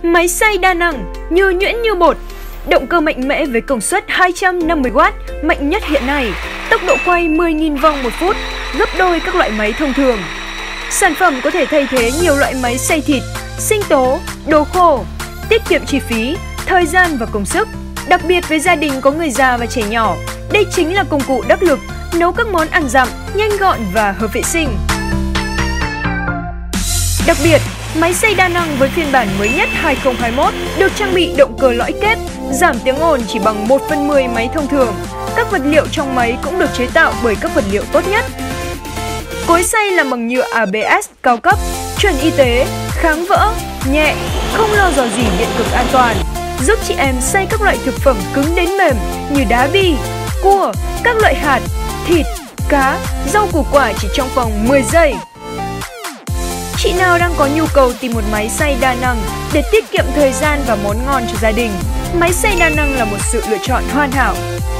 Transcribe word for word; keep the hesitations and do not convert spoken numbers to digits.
Máy xay đa năng, như nhuyễn như bột. Động cơ mạnh mẽ với công suất hai trăm năm mươi oát, mạnh nhất hiện nay. Tốc độ quay mười nghìn vòng một phút, gấp đôi các loại máy thông thường. Sản phẩm có thể thay thế nhiều loại máy xay thịt, sinh tố, đồ khô, tiết kiệm chi phí, thời gian và công sức. Đặc biệt với gia đình có người già và trẻ nhỏ, đây chính là công cụ đắc lực nấu các món ăn dặm, nhanh gọn và hợp vệ sinh. Đặc biệt, máy xay đa năng với phiên bản mới nhất hai không hai mốt được trang bị động cơ lõi kép, giảm tiếng ồn chỉ bằng một phần mười máy thông thường. Các vật liệu trong máy cũng được chế tạo bởi các vật liệu tốt nhất. Cối xay làm bằng nhựa a bê ét cao cấp, chuẩn y tế, kháng vỡ, nhẹ, không lo dò dỉ điện cực an toàn, giúp chị em xay các loại thực phẩm cứng đến mềm như đá bì, cua, các loại hạt, thịt, cá, rau củ quả chỉ trong vòng mười giây. Chị nào đang có nhu cầu tìm một máy xay đa năng để tiết kiệm thời gian và món ngon cho gia đình, máy xay đa năng là một sự lựa chọn hoàn hảo.